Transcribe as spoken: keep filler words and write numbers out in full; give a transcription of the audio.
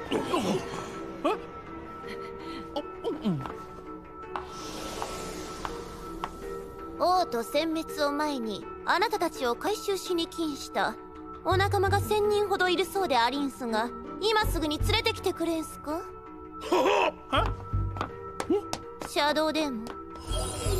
王都殲滅を前にあなたたちを回収しに来んしたお仲間が千人ほどいるそうでありんすが、今すぐに連れてきてくれんすか？シャドウデーモン。